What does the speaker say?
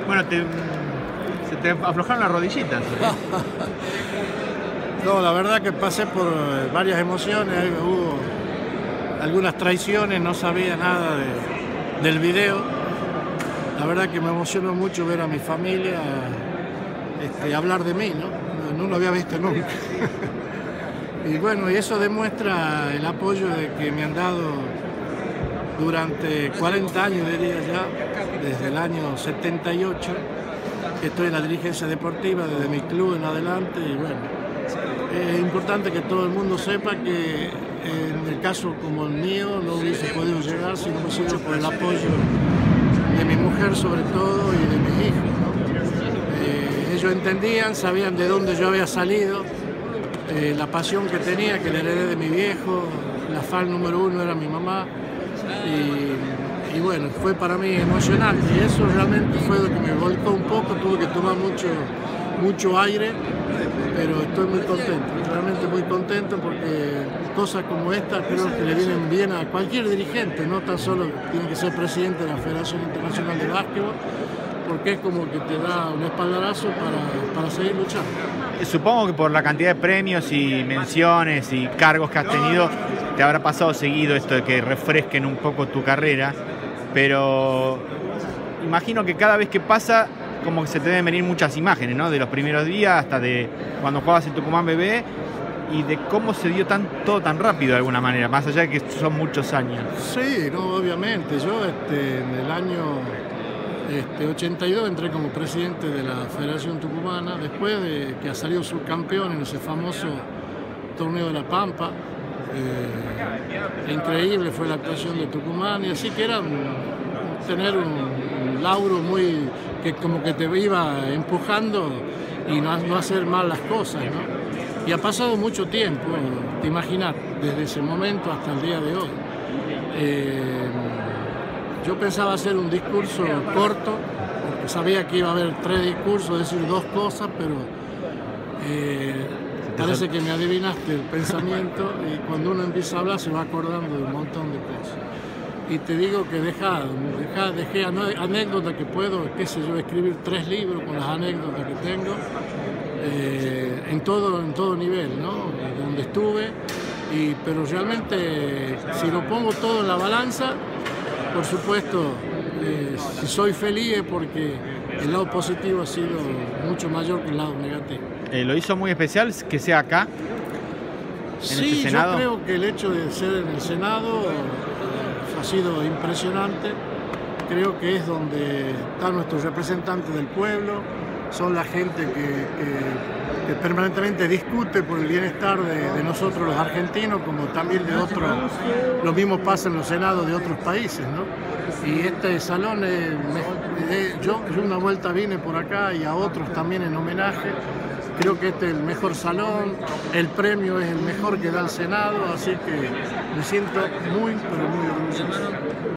Bueno, se te aflojaron las rodillitas. No, la verdad que pasé por varias emociones, hubo algunas traiciones, no sabía nada del video. La verdad que me emocionó mucho ver a mi familia hablar de mí, ¿no? No lo había visto nunca. Y bueno, y eso demuestra el apoyo de que me han dado durante 40 años, diría ya, desde el año 78, que estoy en la dirigencia deportiva, desde mi club en adelante, y bueno, es importante que todo el mundo sepa que en el caso como el mío no hubiese podido llegar si no hubiese sido por el apoyo de mi mujer sobre todo y de mis hijos, ¿no? Ellos entendían, sabían de dónde yo había salido, la pasión que tenía, que le heredé de mi viejo, la fan número uno era mi mamá, y bueno, fue para mí emocionante, y eso realmente fue lo que me volcó un poco, tuve que tomar mucho aire, pero estoy muy contento, realmente muy contento, porque cosas como esta creo que le vienen bien a cualquier dirigente, no tan solo tiene que ser presidente de la Federación Internacional de Básquetbol, porque es como que te da un espaldarazo para seguir luchando. Supongo que por la cantidad de premios y menciones y cargos que has tenido, te habrá pasado seguido esto de que refresquen un poco tu carrera, pero imagino que cada vez que pasa, como que se te deben venir muchas imágenes, ¿no? De los primeros días hasta de cuando jugabas en Tucumán BB y de cómo se dio todo tan rápido de alguna manera, más allá de que son muchos años. Sí, no, obviamente. Yo en el año 82 entré como presidente de la Federación Tucumana, después de que ha salido subcampeón en ese famoso torneo de La Pampa. Increíble fue la actuación de Tucumán, y así que era tener un lauro muy que como que te iba empujando y no hacer mal las cosas, ¿no? Y ha pasado mucho tiempo, te imaginas, desde ese momento hasta el día de hoy. Yo pensaba hacer un discurso corto, porque sabía que iba a haber 3 discursos, decir 2 cosas, pero parece que me adivinaste el pensamiento, y cuando uno empieza a hablar se va acordando de un montón de cosas. Y te digo que dejé anécdotas que puedo, qué sé yo, escribir 3 libros con las anécdotas que tengo, en todo nivel, ¿no? Donde estuve, pero realmente si lo pongo todo en la balanza, por supuesto, si soy feliz es porque el lado positivo ha sido mucho mayor que el lado negativo. ¿Lo hizo muy especial que sea acá, en sí, este Senado? Yo creo que el hecho de ser en el Senado ha sido impresionante. Creo que es donde están nuestros representantes del pueblo, son la gente que permanentemente discute por el bienestar de nosotros los argentinos, como también de otros. Lo mismo pasa en los senados de otros países, ¿no? Y este salón, yo una vuelta vine por acá y a otros también en homenaje. Creo que este es el mejor salón, el premio es el mejor que da el Senado, así que me siento muy, pero muy orgulloso.